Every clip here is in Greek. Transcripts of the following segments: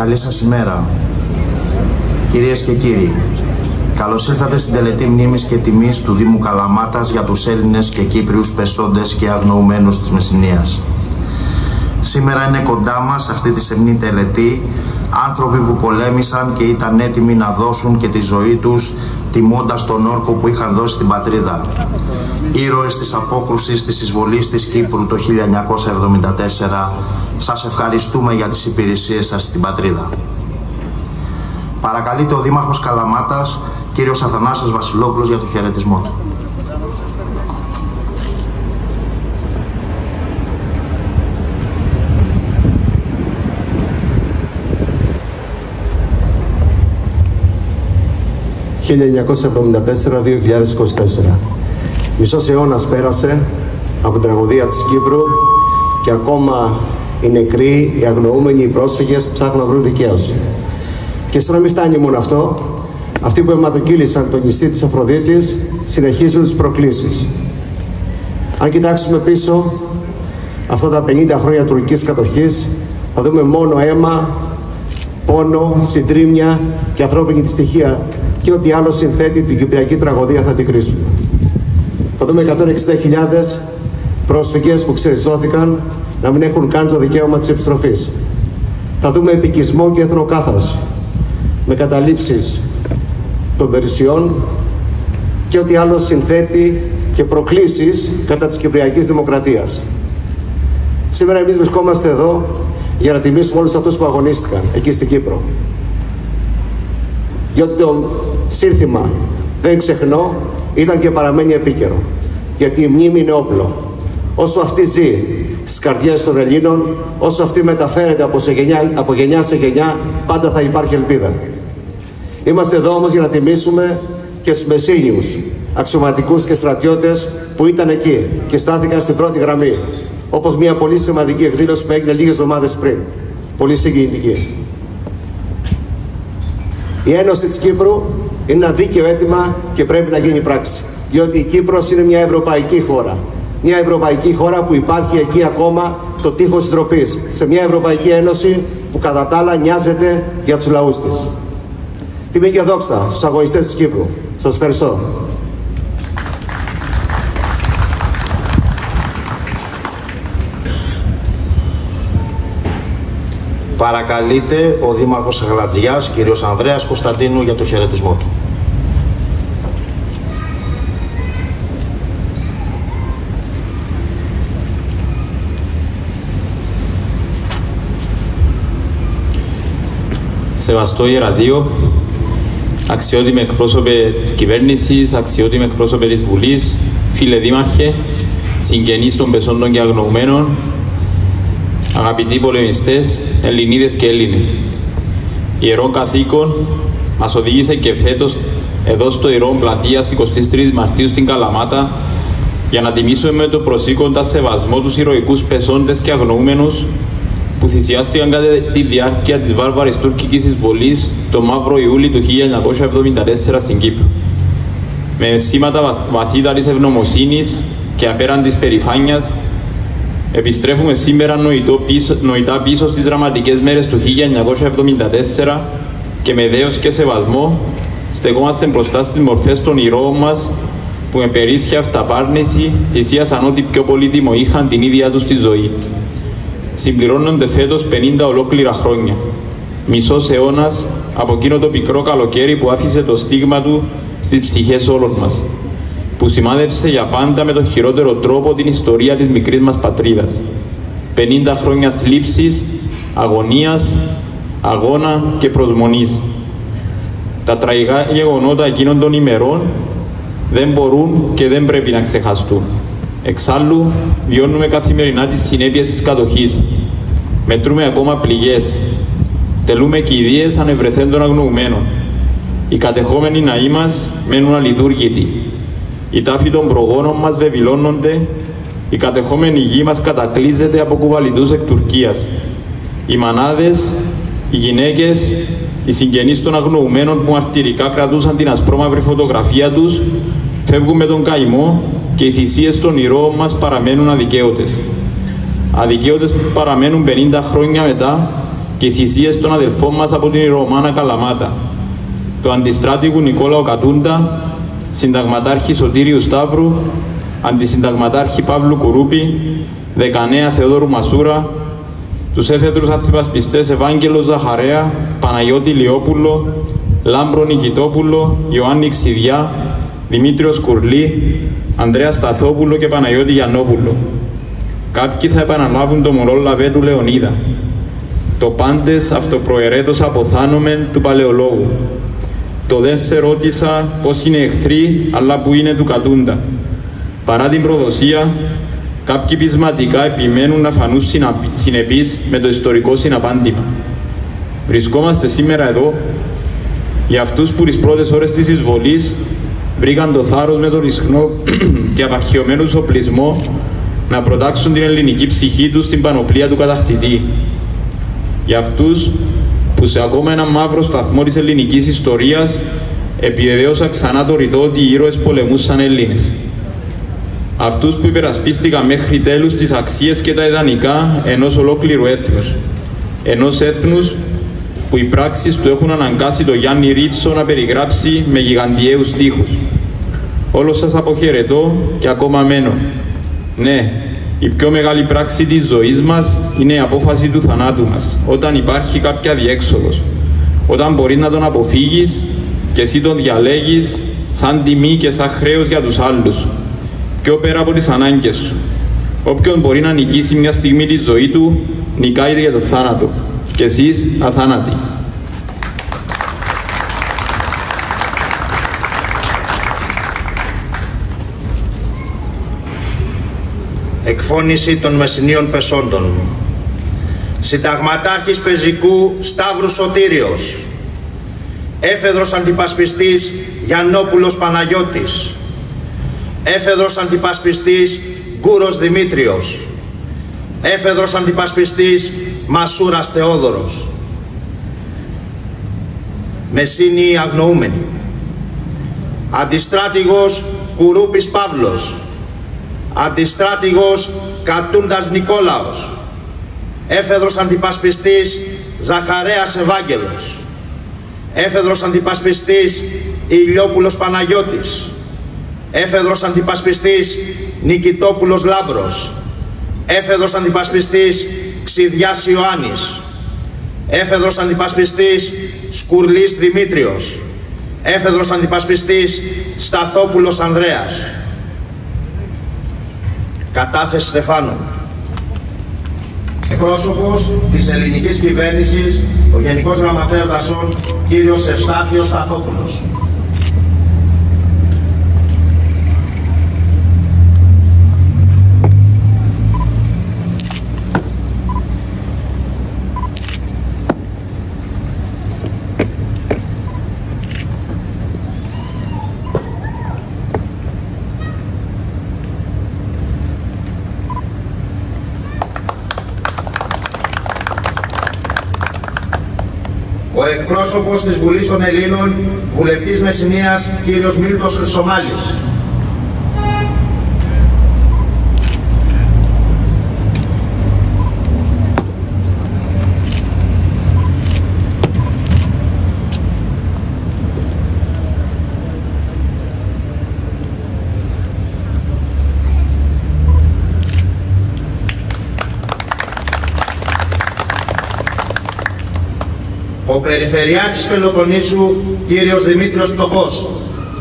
Καλή σας ημέρα. Κυρίες και κύριοι, καλώς ήρθατε στην τελετή μνήμης και τιμής του Δήμου Καλαμάτας για τους Έλληνες και Κύπριους πεσόντες και αγνοουμένους της Μεσσηνίας. Σήμερα είναι κοντά μας αυτή τη σεμνή τελετή άνθρωποι που πολέμησαν και ήταν έτοιμοι να δώσουν και τη ζωή τους τιμώντας τον όρκο που είχαν δώσει στην πατρίδα. Ήρωες της απόκρουσης της εισβολής της Κύπρου το 1974, σας ευχαριστούμε για τις υπηρεσίες σας στην πατρίδα. Παρακαλείται ο Δήμαρχος Καλαμάτας, κύριος Αθανάσιος Βασιλόπουλος, για το χαιρετισμό του. «1974-2024. Μισός αιώνας πέρασε από την τραγωδία της Κύπρου και ακόμα οι νεκροί, οι αγνοούμενοι, οι πρόσφυγες ψάχνουν να βρουν δικαίωση. Και σαν να μην φτάνει μόνο αυτό, αυτοί που αιματοκύλησαν το νησί της Αφροδίτης συνεχίζουν τις προκλήσεις. Αν κοιτάξουμε πίσω αυτά τα 50 χρόνια τουρκικής κατοχής, θα δούμε μόνο αίμα, πόνο, συντρίμμια και ανθρώπινη δυστυχία και ό,τι άλλο συνθέτει την κυπριακή τραγωδία θα την κρίσουμε. Θα δούμε 160.000 πρόσφυγες που ξεριζώθηκαν να μην έχουν καν το δικαίωμα της επιστροφής. Θα δούμε επικισμό και εθνοκάθαρση με καταλήψεις των περιουσιών και ό,τι άλλο συνθέτει και προκλήσεις κατά της κυπριακής δημοκρατίας. Σήμερα εμείς βρισκόμαστε εδώ για να τιμήσουμε όλους αυτούς που αγωνίστηκαν εκεί στην Κύπρο. Διότι το σύνθημα «Δεν ξεχνώ» ήταν και παραμένει επίκαιρο. Γιατί η μνήμη είναι όπλο. Όσο αυτή ζει στις καρδιές των Ελλήνων, όσο αυτή μεταφέρεται από γενιά σε γενιά, πάντα θα υπάρχει ελπίδα. Είμαστε εδώ όμως για να τιμήσουμε και τους Μεσσήνιους, αξιωματικούς και στρατιώτες που ήταν εκεί και στάθηκαν στην πρώτη γραμμή. Όπως μια πολύ σημαντική εκδήλωση που έγινε λίγες εβδομάδες πριν. Πολύ συγκινητική. Η Ένωση της Κύπρου είναι ένα δίκαιο αίτημα και πρέπει να γίνει πράξη. Διότι η Κύπρος είναι μια ευρωπαϊκή χώρα. Μια ευρωπαϊκή χώρα που υπάρχει εκεί ακόμα το τείχος της ντροπής. Σε μια Ευρωπαϊκή Ένωση που κατά τα άλλα νοιάζεται για τους λαούς της. Τιμή και δόξα στους αγωνιστές της Κύπρου. Σας ευχαριστώ. Παρακαλείται ο Δήμαρχος Αγλατζιάς, κύριος Ανδρέας Κωνσταντίνου, για το χαιρετισμό του. Σεβαστό Ιερατείο, αξιότιμοι εκπρόσωπε της κυβέρνησης, αξιότιμοι εκπρόσωπε της Βουλής, φίλε Δήμαρχε, συγγενείς των πεσόντων και αγνοουμένων, αγαπητοί πολεμιστές, Ελληνίδες και Έλληνες. Ιερό καθήκον μας οδήγησε και φέτος εδώ στο Ιερό Πλατείας 23 Μαρτίου στην Καλαμάτα για να τιμήσουμε με το προσήκοντα σεβασμό τους ηρωικούς πεσόντες και αγνοούμενους που θυσιάστηκαν κατά τη διάρκεια της βάρβαρης τουρκικής εισβολής το Μαύρο Ιούλη του 1974 στην Κύπρο. Με σήματα βαθύτατης ευγνωμοσύνης και απέραντης περηφάνειας, επιστρέφουμε σήμερα νοητά πίσω στις δραματικές μέρες του 1974 και με δέος και σεβασμό στεκόμαστε μπροστά στις μορφές των ηρώων μας που με περίσσια αυταπάρνηση θυσίασαν ό,τι πιο πολύτιμο είχαν την ίδια τους τη ζωή. Συμπληρώνονται φέτος 50 ολόκληρα χρόνια. Μισός αιώνας από εκείνο το πικρό καλοκαίρι που άφησε το στίγμα του στις ψυχές όλων μας, που σημάδεψε για πάντα με τον χειρότερο τρόπο την ιστορία της μικρής μας πατρίδας. 50 χρόνια θλίψης, αγωνίας, αγώνα και προσμονής. Τα τραγικά γεγονότα εκείνων των ημερών δεν μπορούν και δεν πρέπει να ξεχαστούν. Εξάλλου, βιώνουμε καθημερινά τις συνέπειες της κατοχής. Μετρούμε ακόμα πληγές. Τελούμε κηδείες ανευρεθέντων αγνοουμένων. Οι κατεχόμενοι ναοί μας μένουν αλειτούργητοι. Οι τάφοι των προγόνων μας βεβηλώνονται. Η κατεχόμενη γη μας κατακλείζεται από κουβαλιτούς εκ Τουρκίας. Οι μανάδες, οι γυναίκες, οι συγγενείς των αγνοουμένων που μαρτυρικά κρατούσαν την ασπρόμαυρη φωτογραφία τους φεύγουν με τον καημό και οι θυσίες των ηρώων μας παραμένουν αδικαίωτες. Αδικαίωτες που παραμένουν 50 χρόνια μετά και οι θυσίες των αδελφών μας από την Ρωμάνα Καλαμάτα, του αντιστράτηγου Νικόλαου Κατούντα, συνταγματάρχη Σωτήριου Σταύρου, αντισυνταγματάρχη Παύλου Κουρούπη, δεκανέα Θεοδόρου Μασούρα, τους έφεδρους ανθυπασπιστές Ευάγγελο Ζαχαρέα, Παναγιώτη Λιόπουλο, Λάμπρο Νικητόπουλο, Ιωάννη Ξηδιά, Δημήτριος Κουρλή, Ανδρέα Σταθόπουλο και Παναγιώτη Γιαννόπουλο. Κάποιοι θα επαναλάβουν το μωρό λαβέ του Λεωνίδα. Το πάντες αυτοπροαιρέτως αποθάνομεν του Παλαιολόγου. Το δεν σε ρώτησα πώς είναι εχθροί, αλλά που είναι του Κατούντα. Παρά την προδοσία, κάποιοι πεισματικά επιμένουν να φανούν συνεπείς με το ιστορικό συναπάντημα. Βρισκόμαστε σήμερα εδώ για αυτούς που τις πρώτες ώρες της εισβολής βρήκαν το θάρρος με τον ισχνό και απαρχαιωμένο οπλισμό να προτάξουν την ελληνική ψυχή τους στην πανοπλία του κατακτητή. Για αυτούς που σε ακόμα ένα μαύρο σταθμό της ελληνικής ιστορίας επιβεβαίωσαν ξανά το ρητό ότι οι ήρωες πολεμούσαν Έλληνες. Αυτούς που υπερασπίστηκαν μέχρι τέλους τις αξίες και τα ιδανικά ενός ολόκληρου έθνους. Ενός έθνους που οι πράξεις του έχουν αναγκάσει τον Γιάννη Ρίτσο να περιγράψει με γιγαντιαίους στίχους. Όλος σας αποχαιρετώ και ακόμα μένω. Ναι, η πιο μεγάλη πράξη της ζωής μας είναι η απόφαση του θανάτου μας, όταν υπάρχει κάποια διέξοδος. Όταν μπορείς να τον αποφύγεις και εσύ τον διαλέγεις σαν τιμή και σαν χρέος για τους άλλους, πιο πέρα από τις ανάγκες σου. Όποιον μπορεί να νικήσει μια στιγμή τη ζωή του, νικάει για το θάνατο. Και εσείς αθάνατοι. Εκφώνηση των Μεσσηνίων Πεσόντων. Συνταγματάρχης Πεζικού Σταύρου Σωτήριος. Έφεδρος αντιπασπιστής Γιαννόπουλος Παναγιώτης. Έφεδρος αντιπασπιστής Γκούρος Δημήτριος. Έφεδρος αντιπασπιστής Μασούρας Θεόδωρος. Μεσσίνοι αγνοούμενοι. Αντιστράτηγος Κουρούπης Παύλος. Αντιστράτηγος Κατούντας Νικόλαος. Έφεδρος αντιπασπιστής Ζαχαρέας Ευάγγελος. Έφεδρος αντιπασπιστής Ηλιόπουλος Παναγιώτης. Έφεδρος αντιπασπιστής Νικητόπουλος Λάμπρος. Έφεδρος αντιπασπιστής Ξηδιάς Ιωάννης. Έφεδρος αντιπασπιστής Σκουρλής Δημήτριος. Έφεδρος αντιπασπιστής Σταθόπουλος Ανδρέας. Κατάθεση Στεφάνου. Εκπρόσωπος της ελληνικής κυβέρνησης, ο Γενικός Γραμματέας Δασών, κύριος Ευστάθιος Σταθόπουλος. Ο εκπρόσωπος της Βουλής των Ελλήνων, βουλευτής Μεσσηνίας, κύριος Μίλτος Χρυσομάλης. Ο Περιφερειάρχης Πελοποννήσου, κύριος Δημήτριος Πτωχός.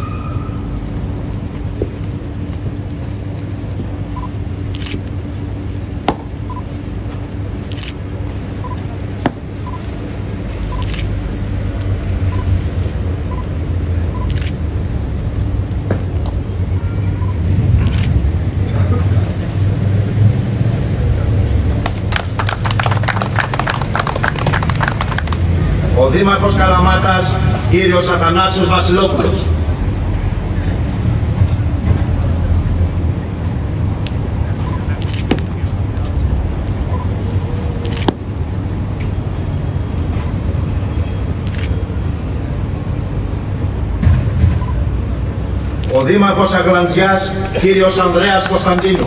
Ο Δήμαρχος Καλαμάτας, κύριος Αθανάσιος Βασιλόπουλος. Ο Δήμαρχος Αγλαντζιάς, κύριος Ανδρέας Κωνσταντίνου.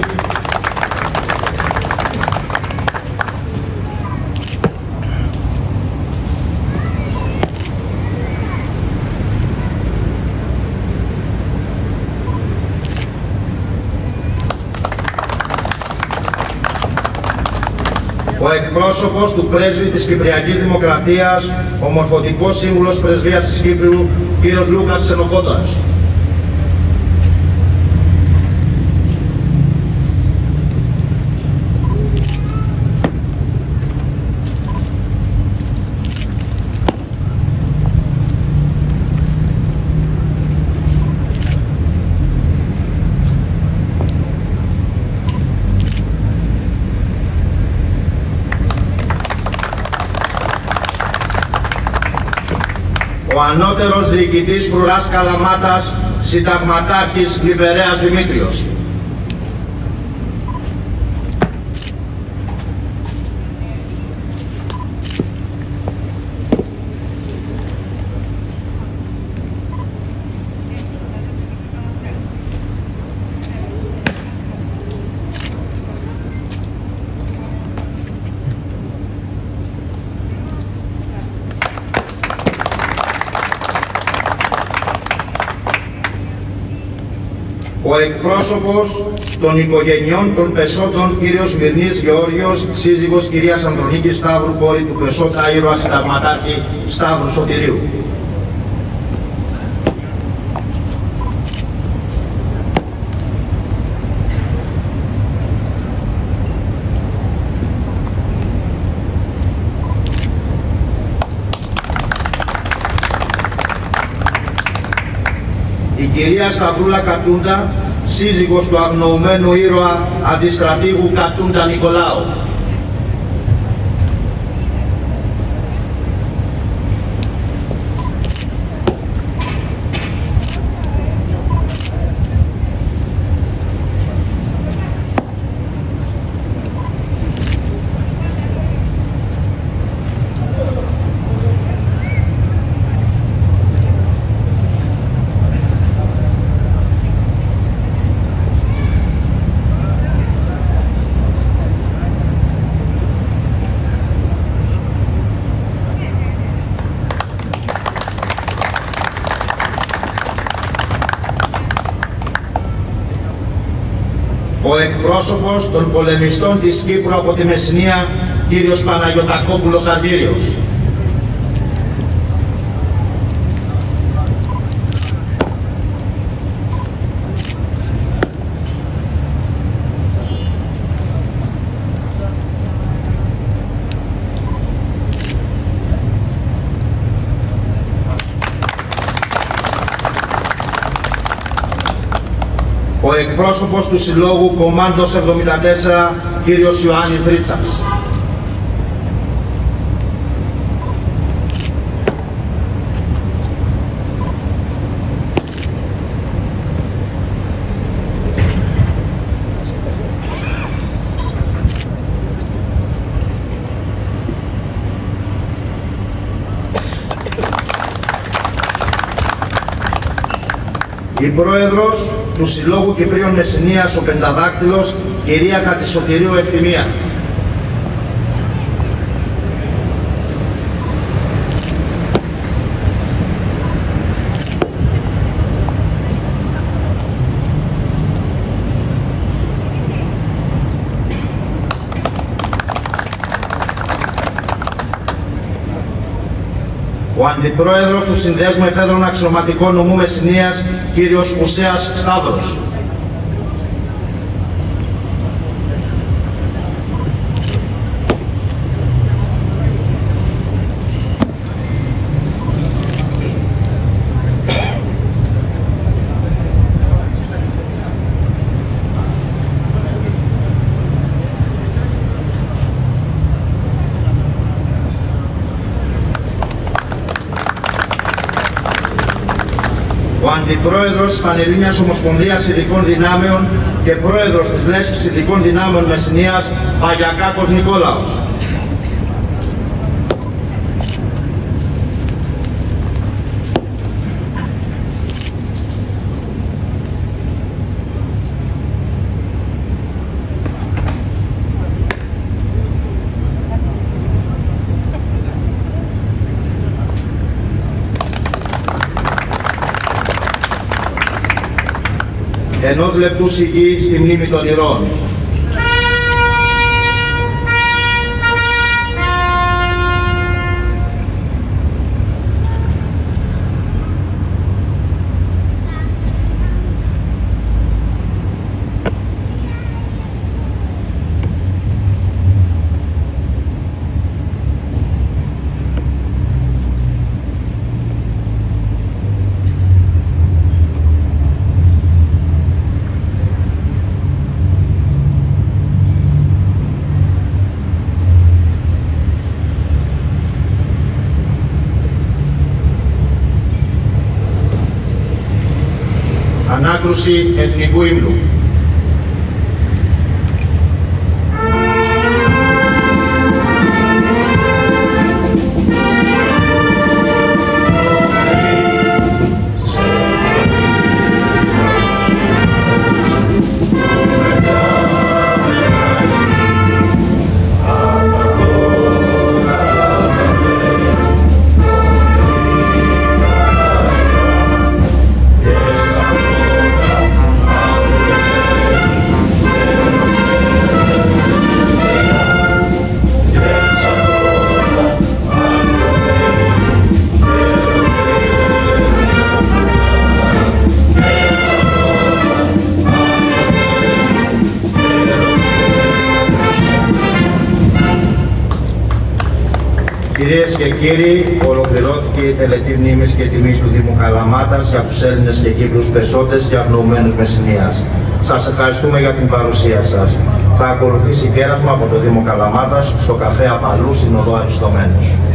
ο εκπρόσωπος του πρέσβη της Κυπριακής Δημοκρατίας, ο μορφωτικός σύμβουλος Πρεσβείας της Κύπρου, κύριος Λούκας Ξενοφόντας. Ο ανώτερος διοικητής Φρουράς Καλαμάτας, συνταγματάρχης Λιβερέας Δημήτριος. Ο εκπρόσωπος των οικογενειών των Πεσότων, κύριος Μυρνής Γεώργιος, σύζυγος κυρίας Ανδρονίκης Σταύρου, κόρη του Πεσότα ήρωα συνταγματάρχη Σταύρου Σωτηρίου. Η κυρία Σταυρούλα Κατούντα, σύζυγος του αγνοουμένου ήρωα αντιστρατήγου Κατούντα Νικολάου. Ο εκπρόσωπος των πολεμιστών της Κύπρου από τη Μεσσηνία, κύριος Παναγιωτακόπουλος Αντήριος. Ο εκπρόσωπος του Συλλόγου Κομάντος 74, κύριος Ιωάννης Δρίτσας. Η πρόεδρος του Συλλόγου Κυπρίων Μεσσηνίας, ο Πενταδάκτυλος, κυρία Χατζησωτηρίου Ευθυμία. Ο Αντιπρόεδρος του Συνδέσμου Εφέδρων Αξιωματικών Νομού Μεσσηνίας, κύριος Ουσέας Σταύρος. Ο Αντιπρόεδρος της Πανελλήνιας Ομοσπονδίας Ειδικών Δυνάμεων και Πρόεδρος της Λέσχης Ειδικών Δυνάμεων Μεσσηνίας, Παγιακάκος Νικόλαος. Ενός λεπτού σιγή στη μνήμη των ηρώων. Ανάκρουση Εθνικού Ύμνου. Κυρίες και κύριοι, ολοκληρώθηκε η τελετή μνήμης και τιμής του Δήμου Καλαμάτας για τους Έλληνες και Κύπριους πεσόντες και αγνοουμένους Μεσσηνίας. Σας ευχαριστούμε για την παρουσία σας. Θα ακολουθήσει πέρασμα από το Δήμο Καλαμάτας στο καφέ Απαλού στην οδό Αριστομένους.